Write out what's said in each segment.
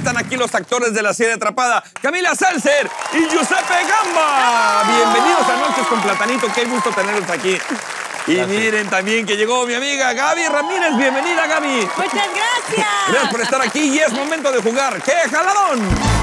están aquí los actores de la serie Atrapada, Camila Seltzer y Giuseppe Gamba. Bienvenidos a Noches con Platanito, qué gusto tenerlos aquí. Y miren también que llegó mi amiga Gaby Ramírez. Bienvenida, Gaby. Muchas gracias. Gracias por estar aquí y es momento de jugar. ¡Qué jaladón!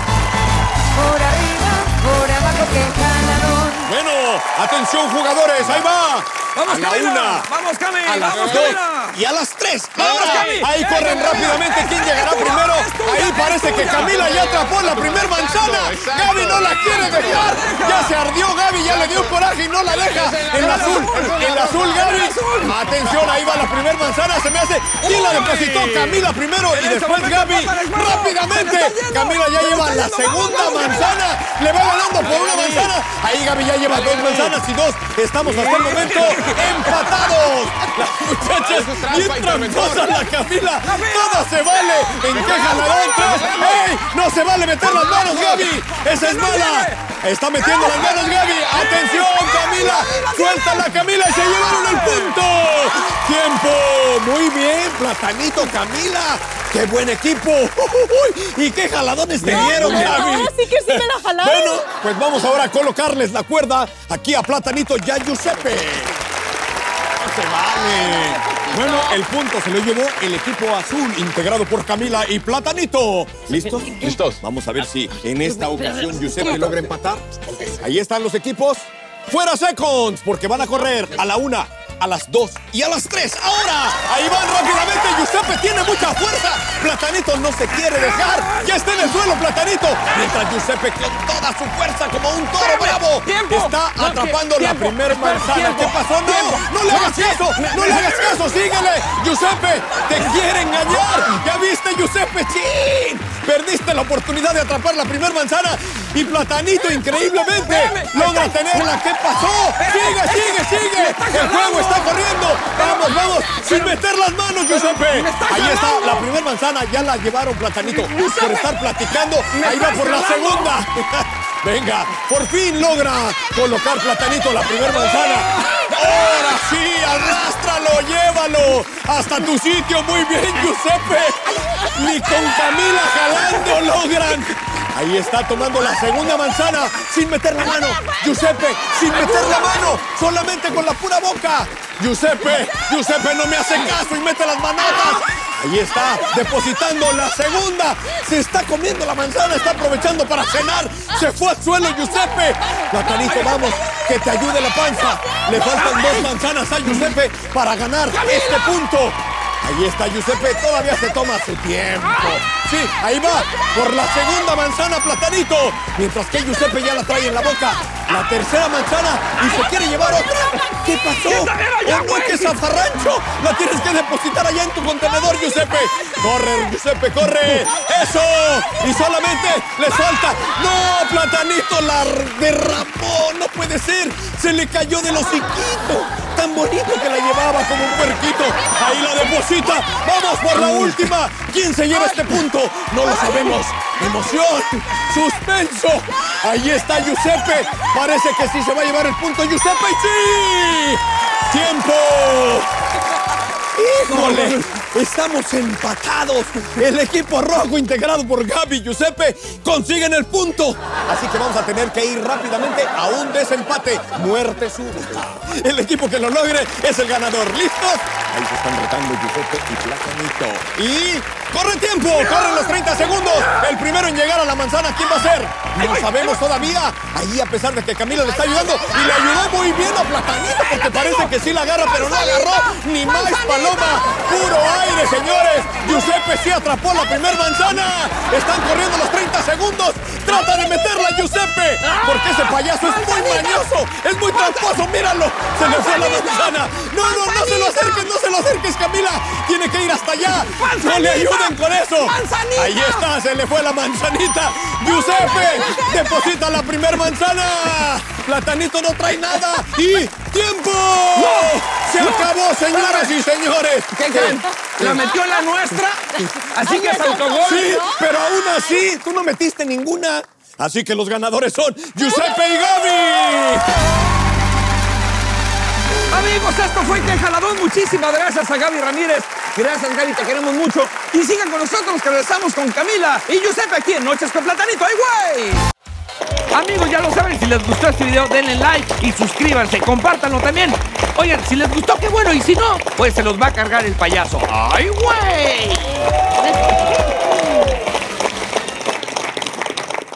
Por arriba, por abajo, qué jaladón. Bueno, atención jugadores, ahí va. Vamos, a la Camila. una, Vamos, Cami. a las Vamos, dos Camila. y a las 3. Vamos, Cami. Ahí corren rápidamente. ¿Quién llegará primero? Ahí parece que Camila ya atrapó la primer manzana. Gaby no la quiere dejar. Ya se ardió Gaby, ya le dio coraje y no la deja. El azul, Gaby. Atención, ahí va la primer manzana. Se me hace. ¿Quién la depositó? Camila primero y después Gaby. Rápidamente. Camila ya lleva la segunda manzana. Le va ganando por una manzana. Ahí Gaby ya lleva 2 manzanas y 2. Estamos hasta el momento empatados. Las muchachas bien tramposas, la Camila. Todo se vale. ¿En qué jaladón 3? ¡Ey! No se vale meter las manos, Gaby. Esa es mala. Está metiendo las manos, Gaby. ¡Atención, Camila! ¡Suéltala, Camila! ¡Y se llevaron el punto! ¡Tiempo! Muy bien, Platanito, Camila. ¡Qué buen equipo! ¡Y qué jaladones te dieron, Gaby! Ahora sí que sí me la jalaron. Bueno, pues vamos ahora a colocarles la cuerda aquí a Platanito y a Giuseppe. ¡No se vale! Bueno, el punto se lo llevó el equipo azul, integrado por Camila y Platanito. ¿Listos? Listos. Vamos a ver si en esta ocasión Giuseppe logra empatar. Ahí están los equipos. ¡Fuera seconds! Porque van a correr a la 1, a las 2 y a las 3. ¡Ahora! Ahí van rápidamente. Giuseppe tiene mucha fuerza. Platanito no se quiere dejar. Ya está en el suelo, Platanito. Mientras Giuseppe con toda su fuerza como un toro bravo está atrapando la primera manzana. ¿Qué pasó? ¡No! ¡No le hagas caso! ¡No le hagas caso! ¡Síguele! ¡Giuseppe! ¡Te quiere engañar! ¿Ya viste, Giuseppe? ¡Chin! Perdiste la oportunidad de atrapar la primera manzana y Platanito increíblemente logra tenerla. ¿Qué pasó? ¡Sigue! ¡El juego está corriendo! ¡Vamos! ¡Sin meter las manos, Giuseppe! Ahí está, la primera manzana ya la llevaron, Platanito. Por estar platicando, ahí va por la segunda. Venga, por fin logra colocar Platanito la primera manzana. ¡Ahora sí! ¡Arrástralo! ¡Llévalo! ¡Hasta tu sitio! ¡Muy bien, Giuseppe! Ni con Camila jalando logran. Ahí está tomando la segunda manzana sin meter la mano. Giuseppe, sin meter la mano, solamente con la pura boca. Giuseppe no me hace caso y mete las manotas. Ahí está, depositando la segunda. Se está comiendo la manzana, está aprovechando para cenar. Se fue al suelo, Giuseppe. Platanito, vamos, que te ayude la panza. Le faltan 2 manzanas a Giuseppe para ganar este punto. Ahí está Giuseppe, todavía se toma su tiempo. Sí, ahí va, por la segunda manzana, Platanito. Mientras que Giuseppe ya la trae en la boca. La tercera manzana y se quiere llevar otra. ¿Qué pasó? ¡Oh, no, qué zafarrancho! La tienes que depositar allá en tu contenedor, Giuseppe. ¡Corre, Giuseppe, corre! ¡Eso! Y solamente le falta. ¡No, Platanito la derramó! ¡No puede ser! Se le cayó del hociquito. Tan bonito que la llevaba como un puerquito. Ahí la deposita. ¡Vamos por la última! ¿Quién se lleva este punto? No lo sabemos. ¡Emoción! ¡Suspenso! Ahí está Giuseppe. Parece que sí se va a llevar el punto Giuseppe. ¡Sí! ¡Tiempo! ¡Híjole! Estamos empatados. El equipo rojo, integrado por Gaby y Giuseppe, consiguen el punto. Así que vamos a tener que ir rápidamente a un desempate. Muerte súbita. El equipo que lo logre es el ganador. ¿Listos? Ahí se están retando Giuseppe y Platanito. Y ¡corre tiempo! ¡Corren los 30 segundos! El primero en llegar a la manzana, ¿quién va a ser? No sabemos todavía. Ahí, a pesar de que Camila le está ayudando, y le ayudó muy bien a Platanito, porque parece que sí la agarra, pero no agarró ni más paloma. ¡Puro aire, señores! Giuseppe sí atrapó la primera manzana. Están corriendo los 30 segundos. ¡Trata de meterla, Giuseppe! Porque ese payaso es muy mañoso, es muy tramposo. ¡Míralo! Se le fue la manzana. No se lo acerques, Camila. Tiene que ir hasta allá. No le ayuden con eso. ¡Manzanita! Ahí está, se le fue la manzanita. Giuseppe deposita la primera manzana. Platanito no trae nada. ¡Y tiempo! ¡Se acabó, señoras y señores! ¿Qué creen? La metió en la nuestra, así que es autogol. Sí, pero aún así, tú no metiste ninguna. Así que los ganadores son Giuseppe y Gaby. Amigos, esto fue Que Jaladón. Muchísimas gracias a Gaby Ramírez. Gracias, Gaby, te queremos mucho. Y sigan con nosotros, que regresamos con Camila y Giuseppe aquí en Noches con Platanito. ¡Ay, güey! Amigos, ya lo saben, si les gustó este video, denle like y suscríbanse, compártanlo también. Oigan, si les gustó, qué bueno, y si no, pues se los va a cargar el payaso. ¡Ay, güey!